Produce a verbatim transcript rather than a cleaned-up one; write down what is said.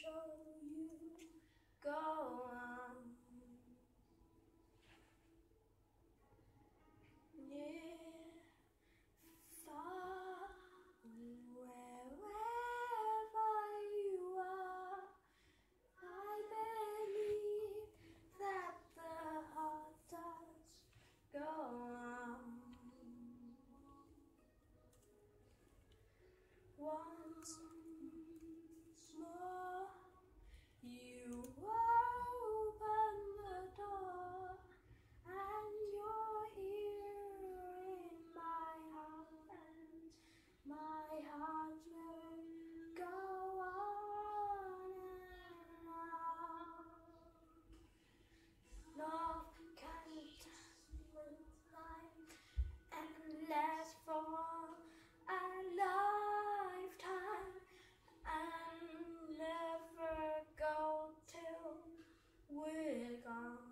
show you go on. Near, far, wherever you are, I believe that the heart does go on. Once more, you open the door, and you're here in my heart, and my heart will go on and on. Love can just with life and last for a lifetime, and never go till we're gone.